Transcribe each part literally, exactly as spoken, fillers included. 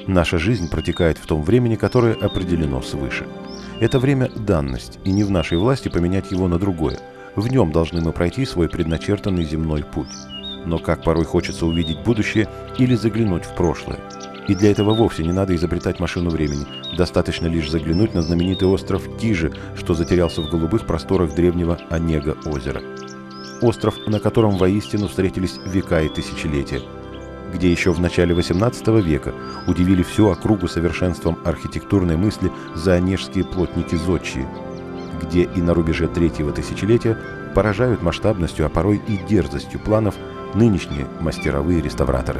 Наша жизнь протекает в том времени, которое определено свыше. Это время – данность, и не в нашей власти поменять его на другое. В нем должны мы пройти свой предначертанный земной путь. Но как порой хочется увидеть будущее или заглянуть в прошлое. И для этого вовсе не надо изобретать машину времени. Достаточно лишь заглянуть на знаменитый остров Кижи, что затерялся в голубых просторах древнего Онега-озера. Остров, на котором воистину встретились века и тысячелетия. Где еще в начале восемнадцатого века удивили всю округу совершенством архитектурной мысли заонежские плотники-зодчие. Где и на рубеже третьего тысячелетия поражают масштабностью, а порой и дерзостью планов нынешние мастеровые реставраторы.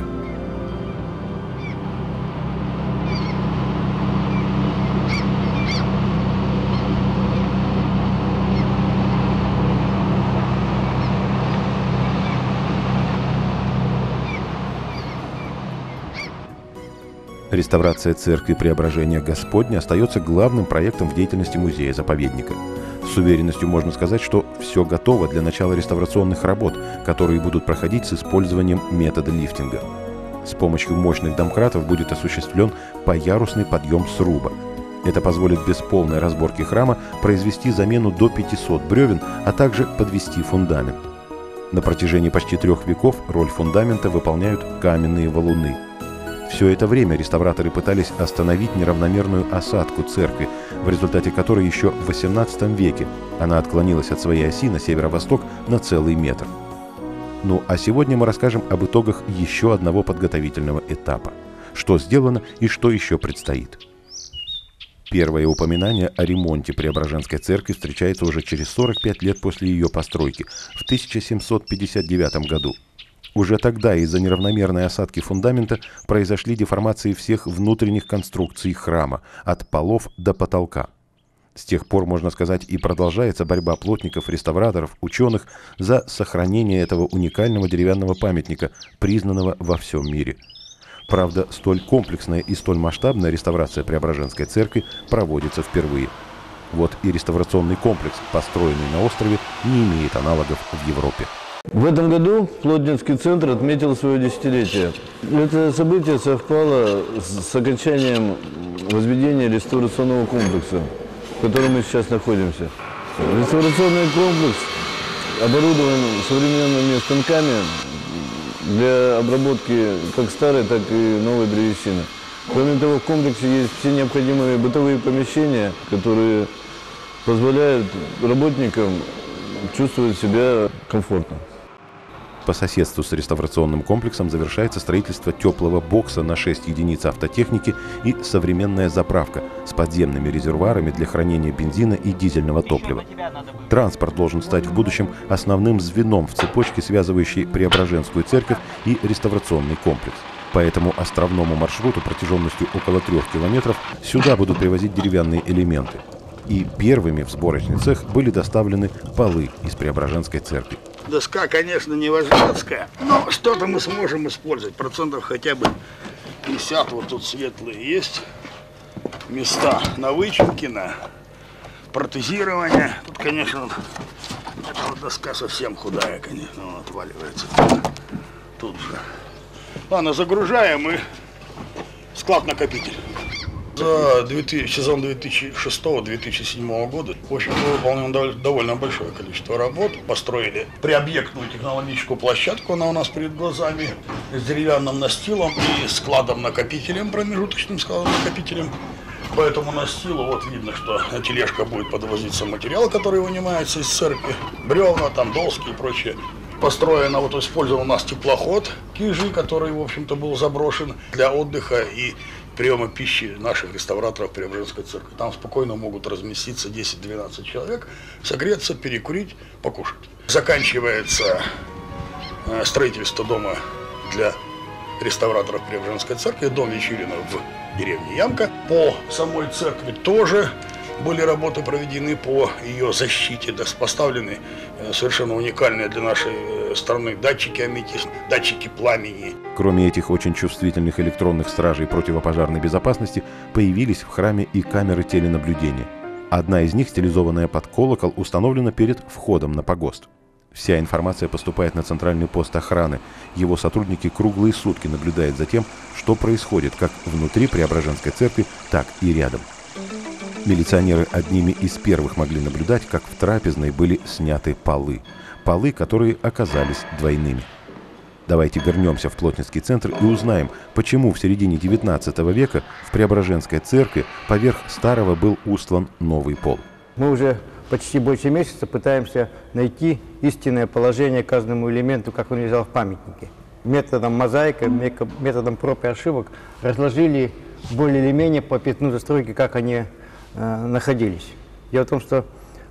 Реставрация церкви Преображения Господня остается главным проектом в деятельности музея-заповедника. С уверенностью можно сказать, что все готово для начала реставрационных работ, которые будут проходить с использованием метода лифтинга. С помощью мощных домкратов будет осуществлен поярусный подъем сруба. Это позволит без полной разборки храма произвести замену до пятисот бревен, а также подвести фундамент. На протяжении почти трех веков роль фундамента выполняют каменные валуны. Все это время реставраторы пытались остановить неравномерную осадку церкви, в результате которой еще в восемнадцатом веке она отклонилась от своей оси на северо-восток на целый метр. Ну а сегодня мы расскажем об итогах еще одного подготовительного этапа. Что сделано и что еще предстоит. Первое упоминание о ремонте Преображенской церкви встречается уже через сорок пять лет после ее постройки, в тысяча семьсот пятьдесят девятом году. Уже тогда из-за неравномерной осадки фундамента произошли деформации всех внутренних конструкций храма, от полов до потолка. С тех пор, можно сказать, и продолжается борьба плотников, реставраторов, ученых за сохранение этого уникального деревянного памятника, признанного во всем мире. Правда, столь комплексная и столь масштабная реставрация Преображенской церкви проводится впервые. Вот и реставрационный комплекс, построенный на острове, не имеет аналогов в Европе. В этом году Плотницкий центр отметил свое десятилетие. Это событие совпало с окончанием возведения реставрационного комплекса, в котором мы сейчас находимся. Реставрационный комплекс оборудован современными станками для обработки как старой, так и новой древесины. Кроме того, в комплексе есть все необходимые бытовые помещения, которые позволяют работникам чувствовать себя комфортно. По соседству с реставрационным комплексом завершается строительство теплого бокса на шесть единиц автотехники и современная заправка с подземными резервуарами для хранения бензина и дизельного топлива. Транспорт должен стать в будущем основным звеном в цепочке, связывающей Преображенскую церковь и реставрационный комплекс. По этому островному маршруту протяженностью около трех километров сюда будут привозить деревянные элементы. И первыми в сборочный цех были доставлены полы из Преображенской церкви. Доска, конечно, не важнецкая, но что-то мы сможем использовать. Процентов хотя бы пятьдесят. Вот тут светлые есть места на вычинки, на протезирование. Тут, конечно, эта вот доска совсем худая, конечно, он отваливается. Тут же. Ладно, загружаем и склад-накопитель. За сезон две тысячи шестого — две тысячи седьмого года, в общем, выполнено довольно большое количество работ. Построили приобъектную технологическую площадку, она у нас перед глазами, с деревянным настилом и складом-накопителем, промежуточным складом-накопителем. По этому настилу вот видно, что тележка будет подвозиться материал, который вынимается из церкви, бревна, там доски и прочее. Построено, вот использовал у нас теплоход Кижи, который, в общем-то, был заброшен для отдыха и приема пищи наших реставраторов Преображенской церкви. Там спокойно могут разместиться десять-двенадцать человек, согреться, перекурить, покушать. Заканчивается строительство дома для реставраторов Преображенской церкви, дом Вечерина в деревне Ямка. По самой церкви тоже были работы проведены по ее защите, поставлены совершенно уникальные для нашей страны датчики аметист, датчики пламени. Кроме этих очень чувствительных электронных стражей противопожарной безопасности, появились в храме и камеры теленаблюдения. Одна из них, стилизованная под колокол, установлена перед входом на погост. Вся информация поступает на центральный пост охраны. Его сотрудники круглые сутки наблюдают за тем, что происходит как внутри Преображенской церкви, так и рядом. Милиционеры одними из первых могли наблюдать, как в трапезной были сняты полы. Полы, которые оказались двойными. Давайте вернемся в Плотницкий центр и узнаем, почему в середине девятнадцатого века в Преображенской церкви поверх старого был устлан новый пол. Мы уже почти больше месяца пытаемся найти истинное положение каждому элементу, как он лежал в памятнике. Методом мозаика, методом проб и ошибок разложили более или менее по пятну застройки, как они э, находились. Дело в том, что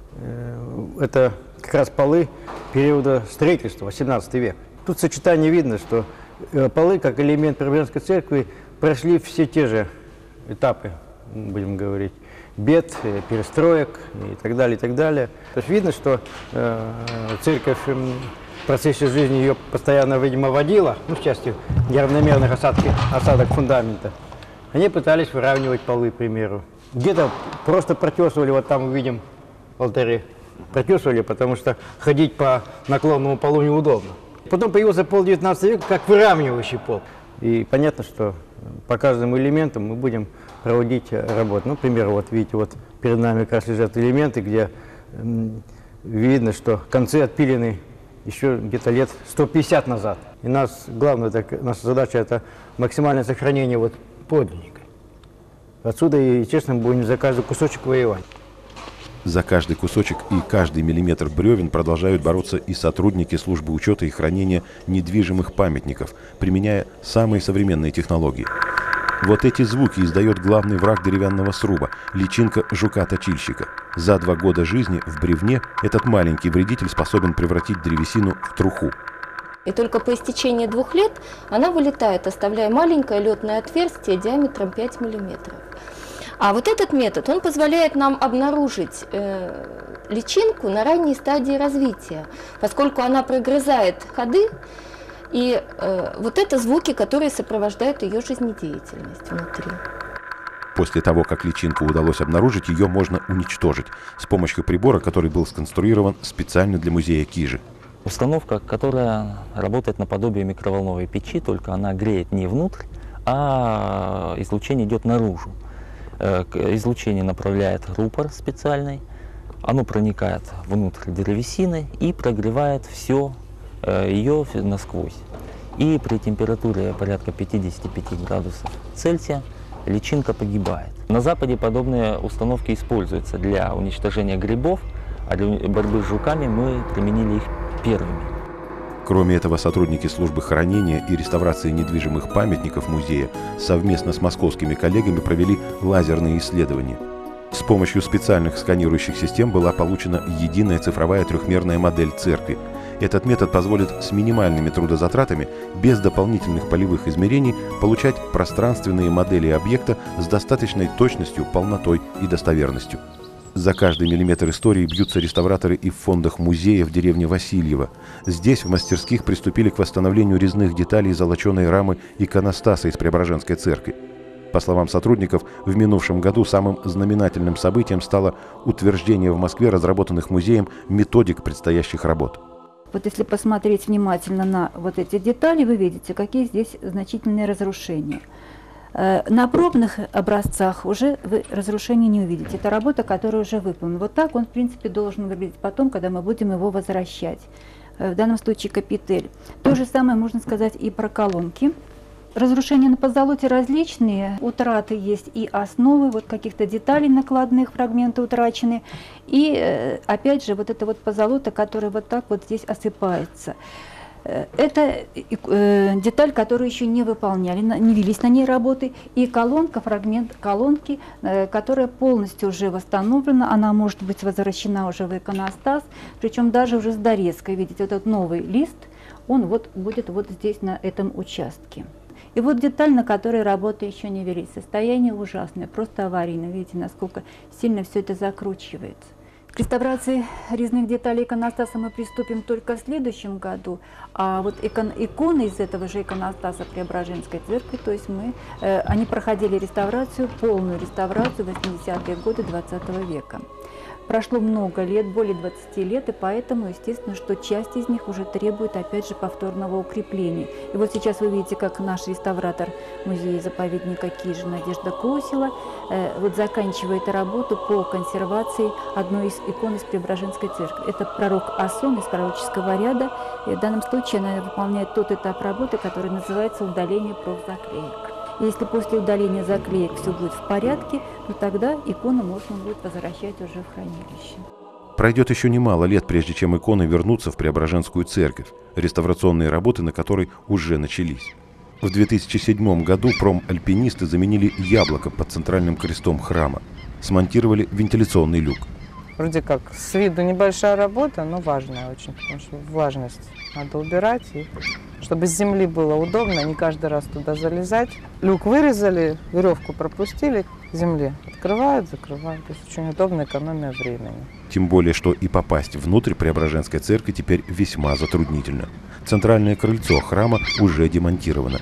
э, это как раз полы периода строительства, восемнадцатый век. Тут сочетание видно, что э, полы, как элемент Преображенской церкви, прошли все те же этапы, будем говорить, бед, э, перестроек и так далее, и так далее. То есть видно, что э, церковь э, в процессе жизни ее постоянно, видимо, водила, ну, в части неравномерных осадки, осадок фундамента. Они пытались выравнивать полы, к примеру. Где-то просто протесывали, вот там мы видим алтари, протесывали, потому что ходить по наклонному полу неудобно. Потом появился пол девятнадцатого века как выравнивающий пол. И понятно, что по каждому элементу мы будем проводить работу. Ну, к примеру, вот видите, вот перед нами как раз лежат элементы, где м, видно, что концы отпилены еще где-то лет сто пятьдесят назад. И нас, главная так, наша задача – это максимальное сохранение вот подлинника. Отсюда и, честно, будем за каждый кусочек воевать. За каждый кусочек и каждый миллиметр бревен продолжают бороться и сотрудники службы учета и хранения недвижимых памятников, применяя самые современные технологии. Вот эти звуки издает главный враг деревянного сруба – личинка жука-точильщика. За два года жизни в бревне этот маленький вредитель способен превратить древесину в труху. И только по истечении двух лет она вылетает, оставляя маленькое летное отверстие диаметром пять миллиметров. А вот этот метод, он позволяет нам обнаружить э, личинку на ранней стадии развития, поскольку она прогрызает ходы, и э, вот это звуки, которые сопровождают ее жизнедеятельность внутри. После того, как личинку удалось обнаружить, ее можно уничтожить с помощью прибора, который был сконструирован специально для музея Кижи. Установка, которая работает наподобие микроволновой печи, только она греет не внутрь, а излучение идет наружу. Излучение направляет рупор специальный, оно проникает внутрь древесины и прогревает все ее насквозь. И при температуре порядка пятидесяти пяти градусов Цельсия личинка погибает. На Западе подобные установки используются для уничтожения грибов, а для борьбы с жуками мы применили их первыми. Кроме этого, сотрудники службы хранения и реставрации недвижимых памятников музея совместно с московскими коллегами провели лазерные исследования. С помощью специальных сканирующих систем была получена единая цифровая трехмерная модель церкви. Этот метод позволит с минимальными трудозатратами, без дополнительных полевых измерений, получать пространственные модели объекта с достаточной точностью, полнотой и достоверностью. За каждый миллиметр истории бьются реставраторы и в фондах музея в деревне Васильево. Здесь в мастерских приступили к восстановлению резных деталей золоченой рамы иконостаса из Преображенской церкви. По словам сотрудников, в минувшем году самым знаменательным событием стало утверждение в Москве разработанных музеем методик предстоящих работ. Вот если посмотреть внимательно на вот эти детали, вы видите, какие здесь значительные разрушения. На пробных образцах уже вы разрушений не увидите. Это работа, которая уже выполнена. Вот так он, в принципе, должен выглядеть потом, когда мы будем его возвращать. В данном случае капитель. То же самое можно сказать и про колонки. Разрушения на позолоте различные. Утраты есть и основы, вот каких-то деталей накладных, фрагменты утрачены. И опять же, вот это вот позолота, которая вот так вот здесь осыпается. Это э, деталь, которую еще не выполняли, не велись на ней работы, и колонка, фрагмент колонки, э, которая полностью уже восстановлена, она может быть возвращена уже в иконостас, причем даже уже с дорезкой. Видите, этот новый лист, он вот будет вот здесь на этом участке. И вот деталь, на которой работы еще не велись, состояние ужасное, просто аварийное. Видите, насколько сильно все это закручивается. К реставрации резных деталей иконостаса мы приступим только в следующем году, а вот икон, иконы из этого же иконостаса Преображенской церкви, то есть мы, э, они проходили реставрацию, полную реставрацию в восьмидесятые годы двадцатого века. Прошло много лет, более двадцати лет, и поэтому, естественно, что часть из них уже требует, опять же, повторного укрепления. И вот сейчас вы видите, как наш реставратор музея-заповедника Кижи Надежда Косила э, вот заканчивает работу по консервации одной из икон из Преображенской церкви. Это пророк Асон из пророческого ряда. И в данном случае она выполняет тот этап работы, который называется удаление профзаклеек. И если после удаления заклеек все будет в порядке, то тогда икону можно будет возвращать уже в хранилище. Пройдет еще немало лет, прежде чем иконы вернутся в Преображенскую церковь, реставрационные работы на которой уже начались. В две тысячи седьмом году промальпинисты заменили яблоко под центральным крестом храма, смонтировали вентиляционный люк. Вроде как с виду небольшая работа, но важная очень, потому что влажность надо убирать, и чтобы с земли было удобно, не каждый раз туда залезать. Люк вырезали, веревку пропустили к земле, открывают, закрывают. То есть очень удобно, экономия времени. Тем более, что и попасть внутрь Преображенской церкви теперь весьма затруднительно. Центральное крыльцо храма уже демонтировано.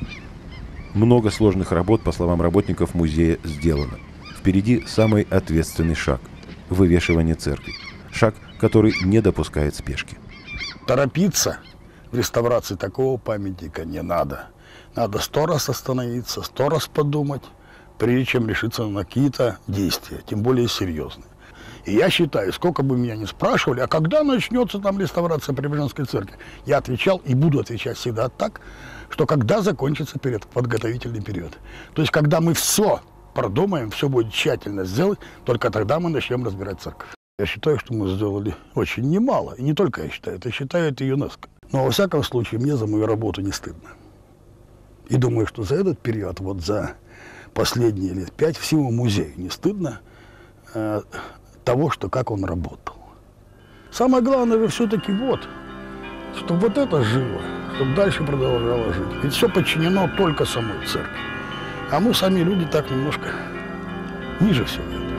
Много сложных работ, по словам работников музея, сделано. Впереди самый ответственный шаг – вывешивание церкви. Шаг, который не допускает спешки. Торопиться в реставрации такого памятника не надо. Надо сто раз остановиться, сто раз подумать, прежде чем решиться на какие-то действия, тем более серьезные. И я считаю, сколько бы меня ни спрашивали, а когда начнется там реставрация Преображенской церкви, я отвечал и буду отвечать всегда так, что когда закончится период, подготовительный период. То есть, когда мы все продумаем, все будет тщательно сделать, только тогда мы начнем разбирать церковь. Я считаю, что мы сделали очень немало. И не только я считаю, это считает и ЮНЕСКО. Но во всяком случае, мне за мою работу не стыдно. И думаю, что за этот период, вот за последние лет пять, всему музею не стыдно э, того, что как он работал. Самое главное же все-таки вот, чтобы вот это жило, чтобы дальше продолжало жить. Ведь все подчинено только самой церкви. А мы сами люди так немножко ниже всего.